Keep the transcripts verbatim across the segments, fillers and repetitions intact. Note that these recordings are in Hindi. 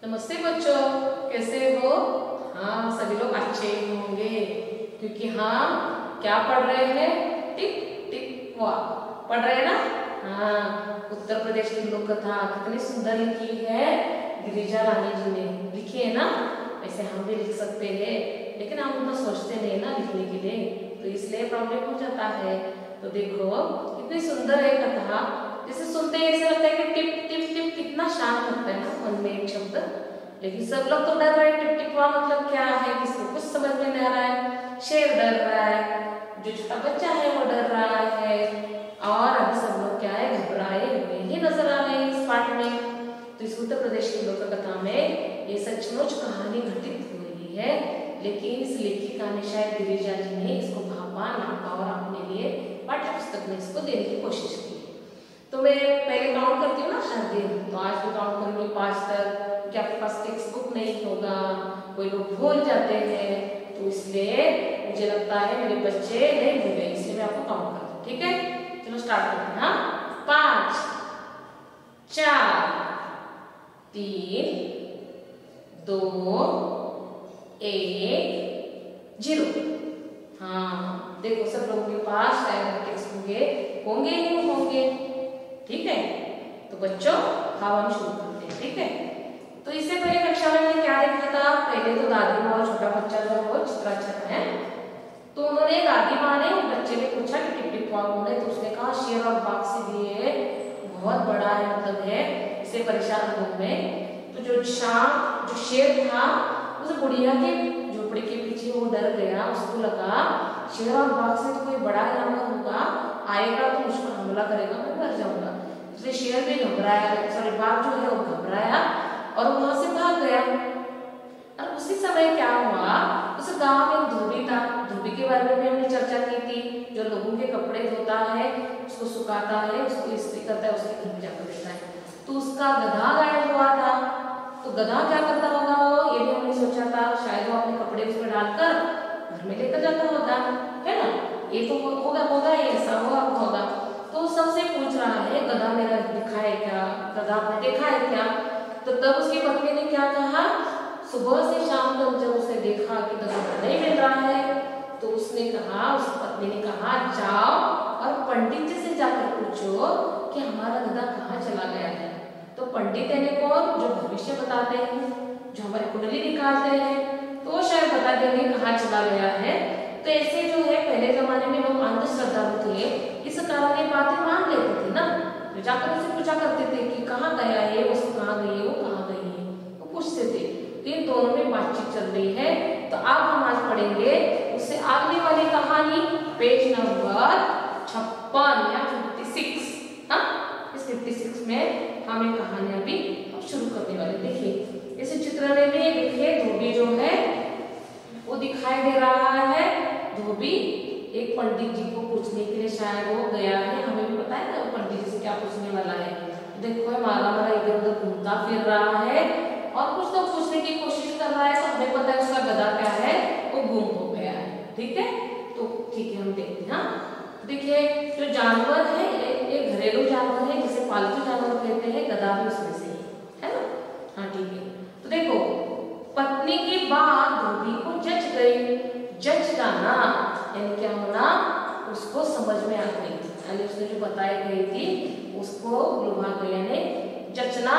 नमस्ते बच्चों, कैसे हो? हाँ, सभी लोग अच्छे होंगे क्योंकि हम क्या पढ़ रहे हैं? टिक टिक वाह पढ़ रहे हैं ना। हाँ, उत्तर प्रदेश की लोक कथा कितनी सुंदर लिखी है गिरिजा रानी जी ने, लिखी है ना। वैसे हम भी लिख सकते हैं लेकिन हम उतना सोचते नहीं ना लिखने के लिए, तो इसलिए प्रॉब्लम हो जाता है। तो देखो कितनी सुंदर है कथा, जैसे सुनते ही ऐसा लगता है कि टिप टिप टिप, कितना शांत लगता है ना मन में एक शब्द। लेकिन सब लोग तो डर रहे हैं, टिप टिप वाह मतलब क्या है, किसको कुछ समझ में नहीं आ रहा है। शेर डर रहा है, जो छोटा बच्चा है वो डर रहा है, और अभी सब लोग क्या है, घबराए हुए ही नजर आ रहे हैं इस पाठ में। तो इस उत्तर प्रदेश की लोक कथा में ये सचमुच कहानी घटित हो रही है, लेकिन इस लेखिका ने शायद गिरिजा जी ने इसको भापा नापा और अपने लिए पाठ्य पुस्तक में इसको देने की कोशिश की। तो मैं पहले काउंट करती हूँ ना हर दिन, तो आज भी काउंट करूंगी पाँच तक, क्योंकि आपके पास टेक्स्ट बुक नहीं होगा, कोई लोग भूल जाते हैं, तो इसलिए मुझे लगता है मेरे बच्चे नहीं भूले, इसलिए मैं आपको काउंट करती हूँ। ठीक है, चलो स्टार्ट करते हैं। हाँ, पाँच, चार, तीन, दो, एक, जीरो। हाँ देखो, सब लोगों के पास शायद टेक्स्ट होंगे होंगे ही होंगे। ठीक है, तो बच्चों अब हम शुरू करते हैं। ठीक है, तो इससे पहले कक्षा में मैंने क्या देखा था? पहले तो दादी माँ और छोटा बच्चा जो है वो चित्राक्षर है, तो उन्होंने दादी माँ ने बच्चे ने पूछा कि टिप टिप वाह कौन है, तो उसने कहा शेर और बाघ से भी है, बहुत बड़ा है, मतलब है, इसे परेशान हो में। तो जो शाम जो शेर था उस बुढ़िया के झोपड़ी के पीछे वो डर गया, उसको लगा शेर और बाघ से तो कोई बड़ा जानवर होगा, आएगा तो मुझ पर हमला करेगा, मैं मर जाऊंगा। इसलिए शेर भी घबराया, सॉरी बाघ जो है वो घबराया और वहां से भाग गया। और उसी समय क्या हुआ, उस गांव में धोबी था, धोबी के बारे में भी हमने चर्चा की थी, जो लोगों के कपड़े धोता है, उसको सुखाता है, उसको इस्त्री करता है, उसके घर में जाकर देता है। तो उसका गधा गायब हुआ था, तो गधा क्या करता होगा वो, ये भी हमने सोचा था, शायद वो अपने कपड़े उसमें डालकर घर में लेकर जाता होगा, है ना। ये तो होगा होगा ये ऐसा होगा होगा तो सबसे पूछ रहा है गधा मेरा दिखा है क्या, गधा आपने देखा है क्या? तो तब उसकी पत्नी ने क्या कहा, सुबह से शाम तक जब उसने देखा कि गधा नहीं मिल रहा है, तो उसने कहा, उस पत्नी ने कहा जाओ और पंडित जी से जाकर पूछो कि हमारा गधा कहाँ चला गया है। तो पंडित यानी कौन? जो भविष्य बताते हैं, जो हमारी कुंडली निकालते हैं, तो वो शायद बता देंगे कहाँ चला गया है। तो ऐसे जो है पहले जमाने में लोग अंधश्रद्धालु थे, इस कारण ये बातें मान लेते थे ना, तो जाकर उनसे पूछा करते थे कि कहाँ गया है, वस्तु कहाँ गई है, वो कहाँ गई है, वो पूछते थे। तो इन दोनों में बातचीत चल रही है। तो अब हम आज पढ़ेंगे उससे आगे वाली कहानी, पेज नंबर छप्पन या फिफ्टी सिक्स। हाँ, इस फिफ्टी सिक्स में हम एक कहानी अभी अब शुरू करने वाले। देखिए इस चित्र में भी देखिए धोबी जो है वो दिखाई दे रहा है। धोबी एक पंडित जी को पूछने के लिए शायद वो गया है, हमें भी पता है ना पंडित जी से क्या पूछने वाला है। देखो मारा मारा इधर उधर घूमता फिर रहा है और कुछ तो पूछने की कोशिश कर रहा है, तो हमें पता है उसका गधा क्या है, वो गुम हो गया है। ठीक है, तो ठीक है हम देखते हैं। हाँ देखिए, जो जानवर है एक घरेलू जानवर है जिसे पालतू जानवर कहते हैं, गधा भी उसमें से है ना। हाँ ठीक है, तो देखो पत्नी की बात धोबी को जच गई। जच जाना यानी क्या होना, उसको समझ में आ गई, यानी उसने जो बताई गई थी उसको लुभा गया, यानी जचना।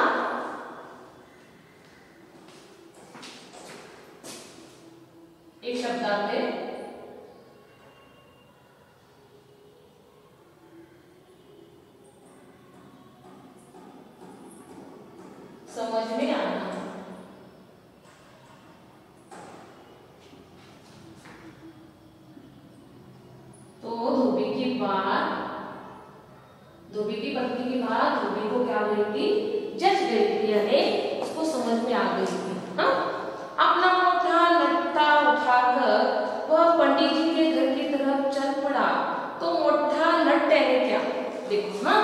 एक शब्द आते समझ में आना। धोबी की पत्नी की बात धोबी को क्या हुई थी, जच गई थी, यानी उसको समझ में आ गई थी। हाँ, अपना मोटा लट्टा उठाकर वह पंडित जी के घर की तरफ चल पड़ा। तो मोटा लट्ट है क्या, देखो हाँ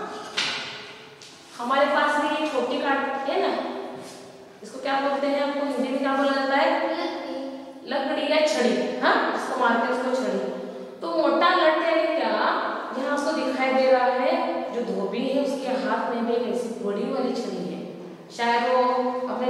हमारे पास भी एक छोटी काट है ना, इसको क्या बोलते हैं, आपको हिंदी में क्या बोला जाता है, लकड़ी या छड़ी। हाँ, इसको मारते हैं उसको छड़ी। तो मोटा लट्ट है क्या, यहाँ उसको दिखाई दे रहा है जो धोबी है उसके हाथ में भी एक ऐसी बड़ी वाली छड़ी है, शायद वो अपने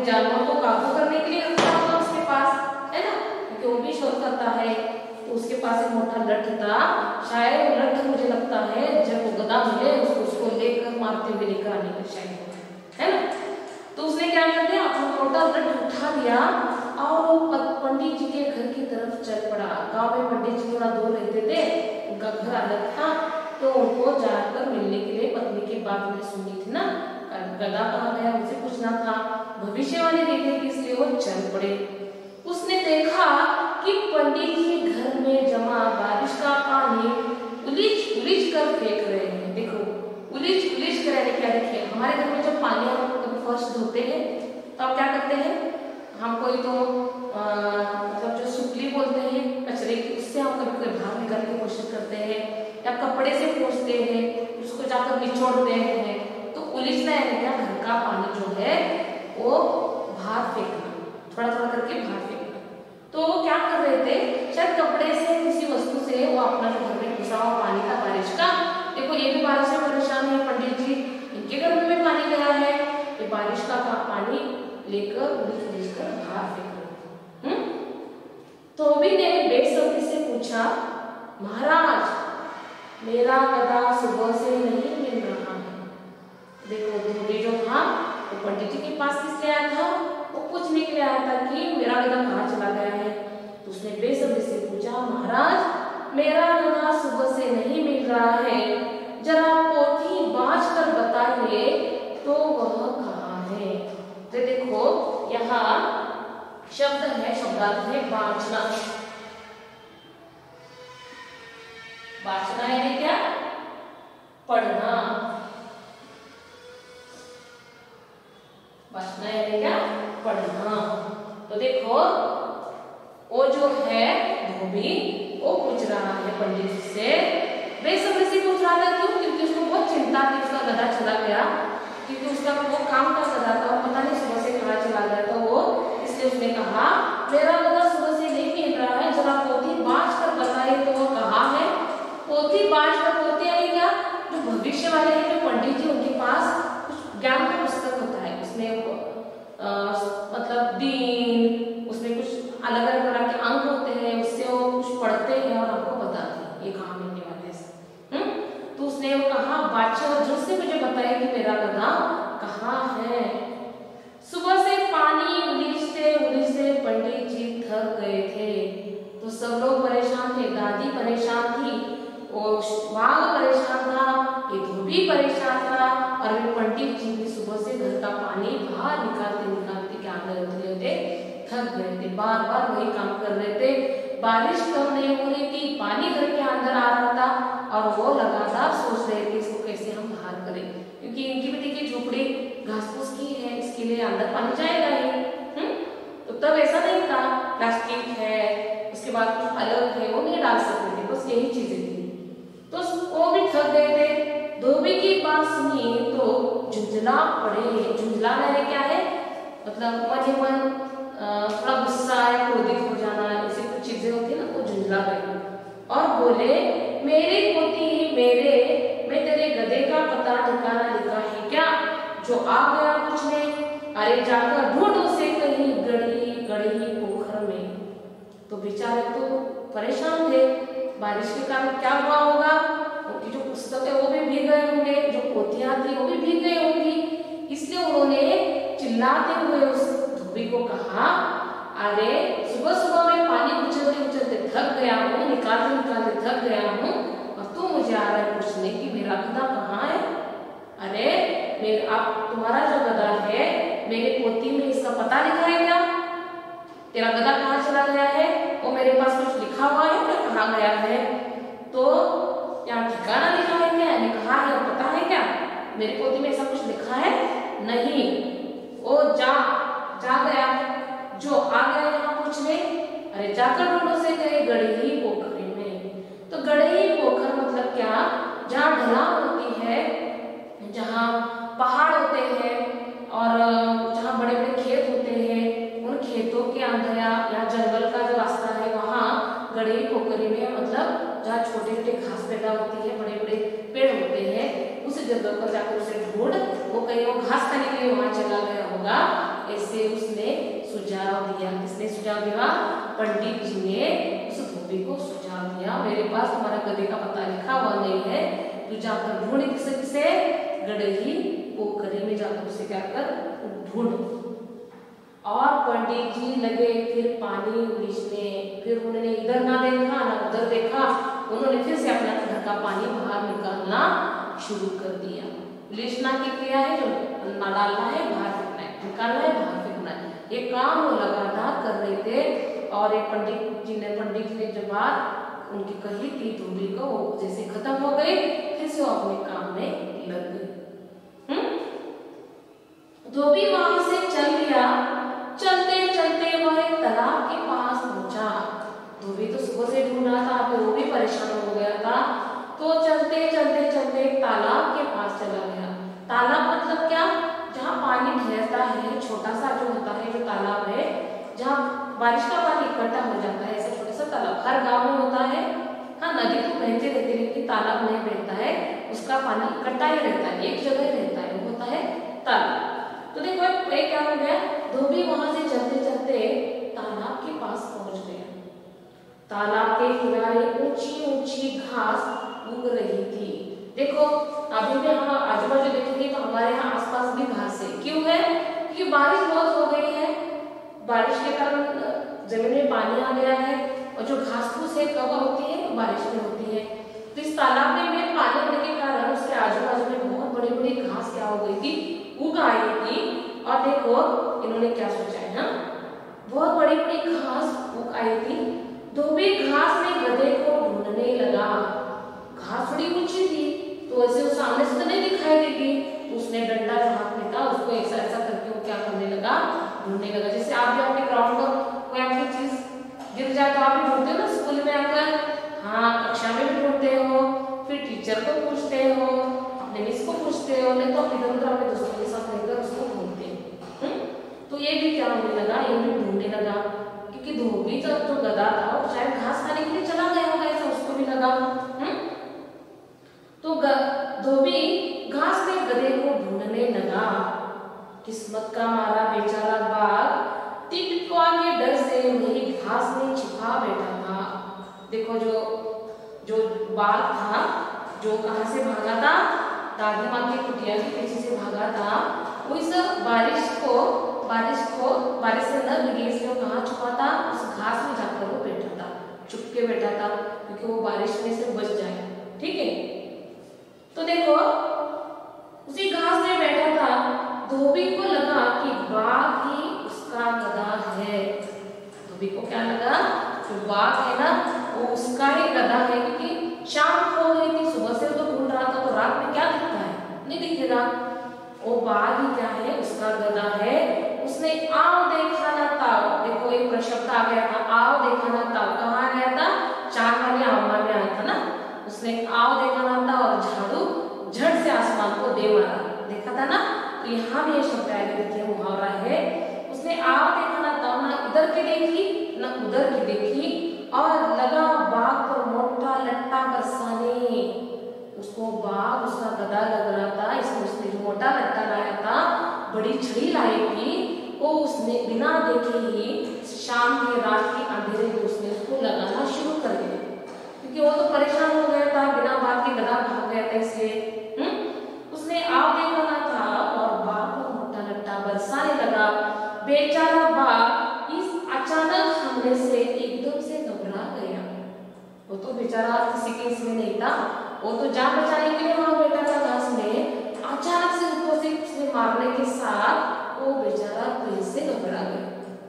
जानवर को काबू करने के लिए रखा होगा उसके पास, है ना, क्योंकि वो भी शोर करता है। तो उसके पास एक मोटा लठ था, शायद वो लठ मुझे लगता है जब वो गधा मिले उसको उसको लेकर मारते हुए लेकर आने का शायद, है ना। तो उसने क्या कर दिया, अपना मोटा लठ उठा दिया और वो पंडित जी के घर की तरफ चल पड़ा। गांव में पंडित जी थोड़ा दूर रहते थे, उनका घर अलग था, तो उनको जाकर मिलने के लिए पत्नी की बात मैंने सुनी थी ना, गधा कहाँ गया मुझे पूछना था, भविष्यवाणी देखने के इसलिए वो चल पड़े। उसने देखा कि पंडित जी घर में जमा बारिश का पानी उलीच उलीच कर फेंक रहे हैं। देखो उलीच उलीच कर यानी क्या, देखिए हमारे घर में जब पानी हम कभी फर्श धोते हैं तो आप क्या करते हैं, हम कोई तो मतलब जो सुपली बोलते हैं कचरे की, उससे हम कभी कभी बाहर निकालने की कोशिश करते हैं, या कपड़े से पोंछते हैं, उसको जाकर निचोड़ते हैं। तो उलीचना यानी क्या, घर का पानी जो है वो बाहर फेंकना, थोड़ा थोड़ा करके बाहर फेंकना। तो वो क्या कर रहे थे, शायद कपड़े से किसी वस्तु से वो अपना जो घर में घुसा हुआ पानी था बारिश का, देखो ये भी बारिश से परेशान है पंडित जी, इनके घर में भी पानी गया है, ये बारिश का पानी लेकर उलीच उलीच कर बाहर फेंक रहे थे। धोबी ने बेसब्री से पूछा, महाराज मेरा गधा सुबह से नहीं मिल रहा है। देखो धोबी जो था वो पंडित जी के पास किस लिए आया था, वो पूछने के लिए आया था कि मेरा गधा कहाँ चला गया है। तो उसने बेसब्री से पूछा, महाराज मेरा गधा सुबह से नहीं मिल रहा है, जरा पोथी बाँच कर बताइए तो वह कहाँ है। तो देखो यहाँ शब्द है, शब्दार्थ है बाँचना। बाँचना यानी क्या, पढ़ना। बाँचना यानी क्या, पढ़ना। तो देखो वो जो है धोबी वो पूछ रहा है पंडित जी से, बेसब्री से पूछ रहा था, क्यों, क्योंकि उसको बहुत चिंता थी, उसका गधा चला गया, क्योंकि उसका वो काम का गधा था, वो पता नहीं सुबह से कहाँ चला गया। तो वो इसलिए उसने कहा मेरा गधा सुबह से नहीं मिल रहा है, जरा पोथी बाँच कर बताइए तो वो कहाँ है। पोथी बाँच कर, पोथी आई क्या, जो भविष्य वाले हैं जो पंडित जी, उनके पास कुछ ज्ञान का पुस्तक होता है, उसमें आ, मतलब दिन, उसमें कुछ अलग अलग तरह के अंक होते हैं, उससे वो कुछ पढ़ते हैं और आपको बताते हैं ये कहाँ मिलने वाले हैं। हम्म तो उसने वो कहा बादशाह और झट से मुझे बताया कि मेरा गधा कहाँ है। सुबह से पानी उलीचते उलीचते पंडित जी थक गए थे, तो सब लोग परेशान थे, दादी परेशान थी, वो बाघ परेशान था, ये धोबी परेशान था, और वे पंडित जी भी सुबह से घर का पानी बाहर निकालते निकालते क्या होते होते थक गए थे, बार बार वही काम कर रहे थे। बारिश कम नहीं हो रही थी, पानी घर के अंदर आ रहा था, और वो लगातार सोच रहे थे इसको कैसे हम बाहर करें, क्योंकि इनकी भी देखिए झोपड़ी घास फूस की है, इसके लिए अंदर पानी जाएगा ही। हम्म तो तब ऐसा नहीं था, प्लास्टिक है, उसके बाद कुछ अलग है, वो नहीं डाल सकते थे, बस यही चीजें थी। तो वो भी थक गए थे। धोबी की बात सुनी तो झुंझला पड़े। झुंझला यानी क्या है, मतलब मन ही मन थोड़ा गुस्सा है, क्रोधित हो जाना, ऐसी कुछ चीजें होती है ना, वो झुंझला गए और बोले, मेरी पोती मेरे मैं तेरे गधे का पता ठिकाना लिखा है क्या, जो आ गया पूछने, अरे जाकर ढूंढ उसे कहीं गड़ी गड़ी पोखर में। तो बेचारे तो परेशान थे, बारिश के कारण क्या हुआ होगा, उनकी जो पुस्तक है वो भी भीग गए होंगे, जो पोथियां थी वो भी भीग गई होंगी, इसलिए उन्होंने चिल्लाते हुए उस धोबी को कहा, अरे सुबह सुबह मैं पानी उछलते उछलते थक गया हूँ, निकालते निकालते थक गया हूँ, और तू मुझे आ रहा है पूछने कि मेरा गधा कहाँ है। अरे मेरे आप तुम्हारा जो गधा है मेरे पोथी में इसका पता लिखा है क्या, तेरा गधा कहाँ चला गया है, वो मेरे पास कुछ लिखा हुआ है क्या, कहाँ गया है। तो यहाँ ठिकाना लिखा है क्या, यानी कहा है, पता है क्या, मेरे पोथी में ऐसा कुछ लिखा है नहीं। वो जा जा गया, जो आ गया यहाँ पूछने, अरे जाकर ढूंढो से गए गड़ही पोखरी में। तो गड़ही पोखर मतलब क्या, जहाँ ढलान होती है, जहाँ पहाड़ होते हैं और जहाँ बड़े बड़े खेत होते हैं, उन खेतों के अंदर या जंगल का जो रास्ता है वहाँ गड़ही पोखरी में, मतलब जहाँ छोटे छोटे घास पैदा होती है, बड़े बड़े पेड़ होते हैं, उस जगह पर जाकर उसे ढूंढ, वो कहीं वो घास खाने के लिए वहां चला गया होगा, ऐसे उसे उसने सुझाव दिया। किसने सुझाव दिया? पंडित जी ने उस धोबी को सुझाव दिया, मेरे पास तुम्हारा गधे का पता लिखा हुआ नहीं है, तू जाकर ढूंढ किसे किसे गड़ही पोखरी में जाकर उसे क्या कर ढूंढ। और पंडित जी लगे फिर पानी उलीचने, फिर उन्होंने इधर ना देखा ना उधर देखा, उन्होंने फिर से अपना घर का पानी बाहर निकालना शुरू कर दिया। उलीचना की क्रिया है, जो ना डालना है बाहर फेंकना है, निकालना है बाहर फेंकना है, ये काम वो लगातार कर रहे थे। और एक पंडित जी ने पंडित जी ने जब बात उनकी कही थी धोबी को, वो जैसे खत्म हो गई, फिर से वो अपने काम में लग गए। धोबी वहां से चल दिया। चलते चलते वह एक तालाब के पास पहुंचा। धोबी तो सुबह से ढूंढ रहा था, फिर वो भी परेशान हो गया था, तो चलते चलते चलते एक तालाब के पास चला गया। तालाब मतलब क्या? जहाँ पानी ठहरता है, छोटा सा जो होता है, जो तालाब है जहाँ बारिश का पानी इकट्ठा हो जाता है, ऐसा छोटा सा तालाब हर गांव में होता है। हाँ, नदी तो बहती रहती है लेकिन तालाब नहीं बहता है, उसका पानी इकट्ठा ही रहता है, एक जगह ही रहता है, वो होता है तालाब। तो देखो एक क्या हो गया, धोबी वहां से चलते चलते तालाब के पास पहुंच गया। तालाब के किनारे ऊंची ऊंची घास उग रही थी। देखो अभी भी हम आजू बाजू देखेंगे तो हमारे यहाँ आसपास भी घास है। क्यों है? क्योंकि बारिश बहुत हो गई है, बारिश के कारण जमीन में पानी आ गया है, और जो घास फूस है कब होती है? बारिश में होती है। तो इस तालाब में पानी होने के कारण उसके आजू बाजू में बहुत बड़ी बड़ी घास क्या हो गई थी? उग आई थी। और देखो इन्होंने क्या सोचा है ना, बहुत बड़ी बड़ी घास उग आई थी। धोबी घास में गधे को ढूंढने लगा। घास बड़ी ऊंची थी तो ऐसे वो सामने से तो नहीं दिखाई देगी, तो उसने डंडा हाथ में था, उसको ऐसा ऐसा करके वो क्या करने लगा? ढूंढने लगा। जैसे आप भी अपने ग्राउंड पर कोई आपकी चीज गिर जाए तो आप भी ढूंढते हो ना, स्कूल में आकर, हाँ कक्षा में भी ढूंढते हो, फिर टीचर को पूछते हो, अपने मिस को पूछते हो, नहीं तो इधर उधर अपने दोस्तों के साथ मिलकर उसको ढूंढते हो। तो ये भी क्या होने लगा? ये भी ढूंढने लगा, क्योंकि धोबी तो जो गधा था वो शायद घास खाने के लिए चला गया होगा, ऐसा उसको भी लगा। हम्म तो धोबी घास में गधे को ढूंढने लगा। किस्मत का मारा बेचारा बाघ टिकटुआ के डर से वही घास में छिपा बैठा था। देखो जो जो बाघ था, जो कहां से भागा था? दादी माँ की कुटिया के पीछे से भागा था। वो इस बारिश को बारिश को बारिश से न भीगे इसलिए वो कहाँ छुपा था? उस घास में जाकर वो बैठा था, छुप के बैठा था, क्योंकि वो बारिश में से बच जाए। ठीक है, तो देखो उसी घास में बैठा था। धोबी को लगा कि बाघ ही उसका गधा है। धोबी को क्या लगा? जो बाघ है ना वो उसका ही गधा है, क्योंकि शाम हो गई थी, सुबह से तो ढूंढ रहा था, तो रात में क्या दिखता है? नहीं दिखेगा। वो बाघ ही क्या है? उसका गधा है। उसने आओ देखा ना ताओ, देखो एक प्रशब्द आ गया था, आओ देखा ना ताओ, कहाँ गया था? चांद वाली आमा में आया था ना। उसने आओ देखा ना ताओ और झाड़ू झट से आसमान को दे मारा, देखा था ना। तो यहाँ भी ये शब्द आएगा, देखिए मुहावरा है। उसने आओ देखा ना ताओ, ना इधर की देखी ना उधर की देखी, और लगा बाघ पर मोटा लट्टा बरसाने। उसको बाघ उसका गधा लग रहा था, इसमें उसने जो मोटा लट्टा लाया था, बड़ी छड़ी लाई थी, वो उसने बिना देखे ही शाम के रात के अंधेरे में उसने उसको लगाना शुरू कर दिया, क्योंकि वो तो परेशान हो गया था, बिना बात के गधा भाग गया था इसलिए। उसने आओ देखा ना था और बाघ को मोटा लट्टा बरसाने लगा। बेचारा बाघ इस अचानक हमले से एकदम से घबरा गया। वो तो बेचारा किसी के इसमें नहीं था, वो तो जान बचाने के लिए वहां बैठा था घास में। अचानक से ऊपर से उसने मारने के साथ वो बेचारा फिर से घबरा गया,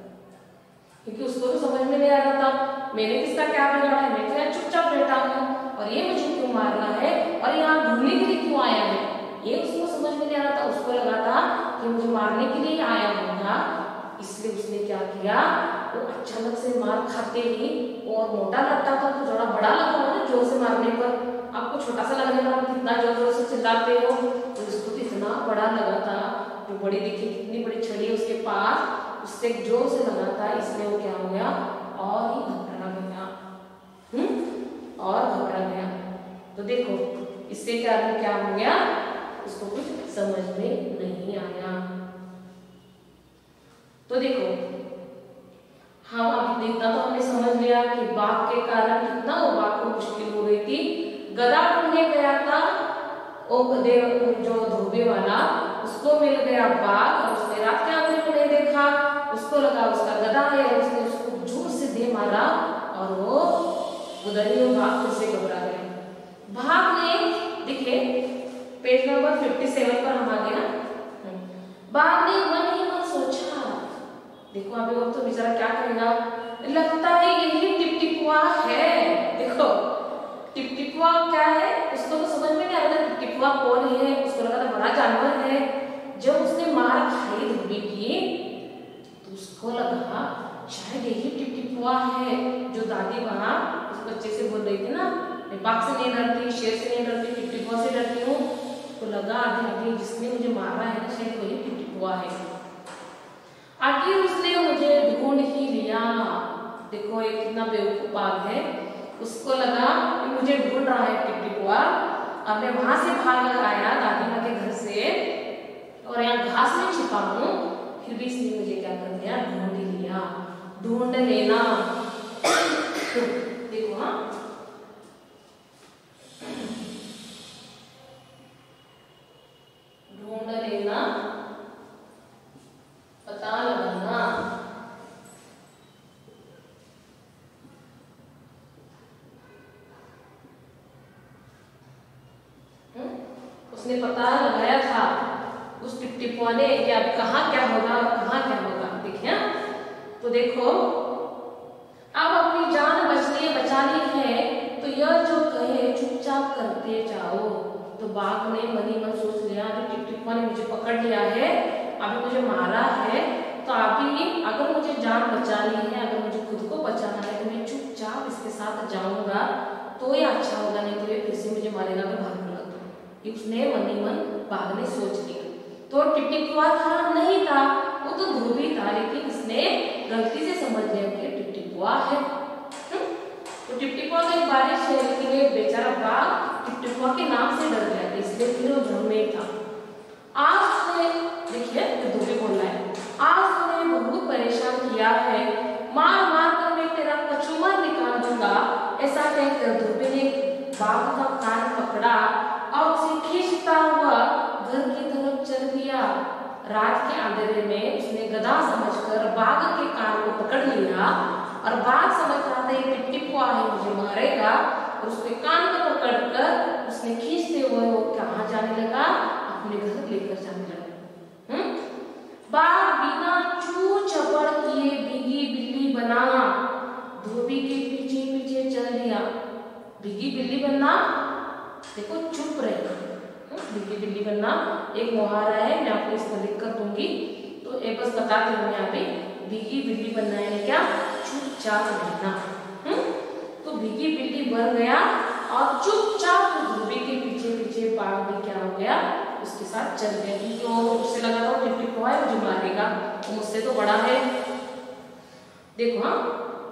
क्योंकि उसको तो समझ में नहीं आ रहा था मैंने किसका क्या बिगाड़ा है, मैं तो चुपचाप बैठा हूँ और ये मुझे क्यों मारना है और यहाँ ढूंढने के लिए क्यों आया है, ये उसको समझ में नहीं आ रहा था। उसको लगा था कि मुझे मारने के लिए आया होगा, इसलिए उसने क्या किया, वो अचानक से मार खाते ही, और मोटा लगता था तो थोड़ा बड़ा लगा ना जोर से मारने पर, आपको छोटा सा लगने पर आप कितना जोर जोर से चिल्लाते हो, तो इसको तो इतना बड़ा लगा था। जो बड़ी देखी कितनी बड़ी छड़ी उसके पास, उससे जोर से लगा था, इसलिए वो क्या हो गया और ही घबरा गया। हम्म और घबरा गया। तो देखो इससे क्या क्या हो गया, उसको कुछ समझ में नहीं आया। तो तो देखो हाँ अभी इतना तो हमने समझ लिया कि बाघ के कारण कितना वो बाघ को मुश्किल हो गई थी। गधा ढूंढने गया था वो गधे जो धोबी वाला, उसको मिल गया बाघ और उसने रात के अंधेरे में नहीं देखा, उसको लगा उसका गधा है, उसने उसको जोर से दे मारा और वो उधर ही वो बाघ फिर से घबरा गया। बाघ ने देखिए पेज नंबर सत्तावन पर हम आ गए ना। बाघ ने मन ही मन सोचा, देखो अभी वो तो बेचारा क्या करेगा, लगता है यही टिपटिपुआ है। देखो टिपटिपुआ क्या है उसको तो समझ में नहीं आ रहा था टिपटिपुआ कौन है, उसको लगा था बड़ा जानवर है। जब उसने मार खाई धोबी की तो उसको लगा शायद यही टिपटिपुआ है जो दादी वहां उस बच्चे से बोल रही थी ना, मैं बाघ से नहीं डरती, शेर से नहीं डरती, टिपटिपुआ से डरती हूँ। तो लगा अभी अभी जिसने मुझे मारा है ना शायद वही टिपटिपुआ है। आखिर उसने मुझे ढूंढ ही लिया। देखो एक कितना बेवकूफ बाघ है, उसको लगा कि मुझे ढूंढ रहा है टिपटिपुआ। अब मैं वहां से भाग कर आया दादी माँ के घर से और यहाँ घास में छिपा हूँ, फिर भी इसने मुझे क्या कर दिया, ढूंढ ही लिया। ढूंढ लेना देखो हाँ ढूंढ लेना, पता लगाना। उसने पता लगाया था उस टिपटिपुआ ने कि अब कहाँ क्या होगा कहाँ क्या होगा। देखिए तो देखो अब अपनी जान बचनी बचानी है तो यह जो कहे चुपचाप करते जाओ। तो बाघ ने मन ही मन सोच लिया अभी टिपटिपुआ ने मुझे पकड़ लिया है, अभी मुझे मारा है, तो अभी अगर मुझे जान बचानी है, अगर मुझे खुद को बचाना है तो मैं चुपचाप इसके साथ जाऊंगा तो ये अच्छा होगा, नहीं तो ये फिर से मुझे मारेगा तो भाग लगा। उसने मन ही मन बाघ ने सोच लिया। तो टिपटिपुआ था नहीं था, वो तो धोबी था, लेकिन इसने गलती से समझ लिया कि टिपटिपुआ है। तो टिपटिपुआ का एक बारिश है लेकिन ये बेचारा बाघ टिपटिपुआ के नाम से डर गया था, इसलिए फिर वो झुंड में था। आज उसने देखिए धोबी बोल रहा है, आज तूने बहुत परेशान किया है, मार मार कर मैं तेरा कचूमर निकाल दूंगा। ऐसा कहकर धोबी ने बाघ का कान पकड़ा और उसे खींचता हुआ घर की तरफ चल दिया। रात के अंधेरे में उसने गधा समझकर बाघ के कान को पकड़ लिया और बाघ समझ रहा था ये टिपटिपुआ है मुझे मारेगा, और उसके कान को पकड़कर उसने खींचते हुए वो कहाँ जाने लगा, अपने घर लेकर जाने लगा। हम्म बाघ बिना चू चपड़ किए भीगी बिल्ली बना धोबी के पीछे पीछे चल दिया। भीगी बिल्ली बनना देखो चुप रहना, भीगी बिल्ली बनना एक मुहावरा है, मैं आपको इसको लिख कर दूंगी तो एक बस बताती हूँ यहाँ पे। भीगी बिल्ली बनना है क्या, चुपचाप रहना। हम्म तो भीगी बिल्ली बन गया और चुपचाप धोबी के पीछे पीछे बाघ भी क्या हो गया, उसके साथ चल गया, क्योंकि वो उससे लगा था टिपटिपुआ है मुझे मारेगा, वो मुझसे तो बड़ा है। देखो हाँ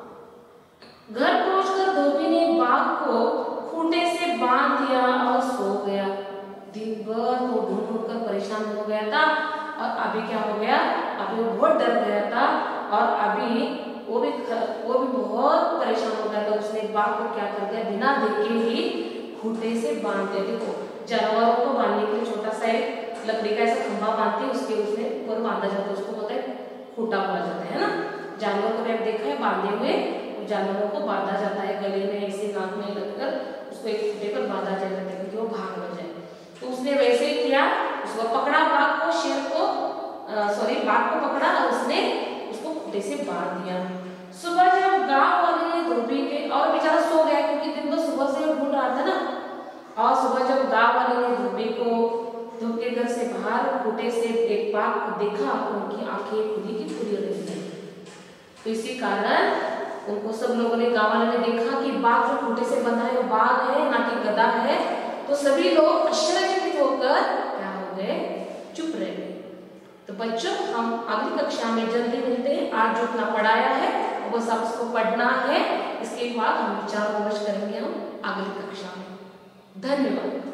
घर पहुंचकर धोबी ने बाघ को खूंटे से बांध दिया और सो गया। दिन भर वो ढूंढ ढूंढ कर परेशान हो गया था और अभी क्या हो गया, अभी वो बहुत डर गया था और अभी वो भी वो भी बहुत परेशान हो गया था। उसने बाघ को क्या कर दिया, बिना देखे ही खूंटे से बांध दिया। देखो जानवरों को बांधने के लिए छोटा सा एक लकड़ी का ऐसा खंभा बांधते हैं, उसके उसने ऊपर बांधा जाता है, उसको बोलते हैं खूंटा बोला जाता है ना। जानवर को मैंने देखा है बांधे हुए, जानवरों को बांधा जाता है गले में ऐसे नाक में लगकर उसको एक खूंटे पर बांधा जाता है क्योंकि वो भाग न जाए। तो उसने वैसे ही किया, उसको पकड़ा बाघ को, शेर को सॉरी बाघ को पकड़ा और उसने उसको खूंटे से बांध दिया। सुबह जब गांव वाले ने धोबी के और बेचारा सो गया क्योंकि दिन भर सुबह से ढूंढ रहा था ना, और सुबह जब गांव वाले ने धोबी को धोबी के घर से बाहर खूंटे से एक बाघ को देखा तो उनकी आंखें खुली की खुली रह गई। तो इसी कारण उनको सब लोगों ने गांव वाले ने देखा कि बाघ जो खूंटे से बंधा है वो बाघ है ना कि गधा है। तो सभी लोग आश्चर्यचकित होकर क्या हो गए, चुप रह गए। तो बच्चों हम अगली कक्षा में जल्दी मिलते हैं। आज जो इतना पढ़ाया है वो बस आपको पढ़ना है, इसके बाद हम विचार विमर्श करेंगे हम अगली कक्षा में। धन्यवाद।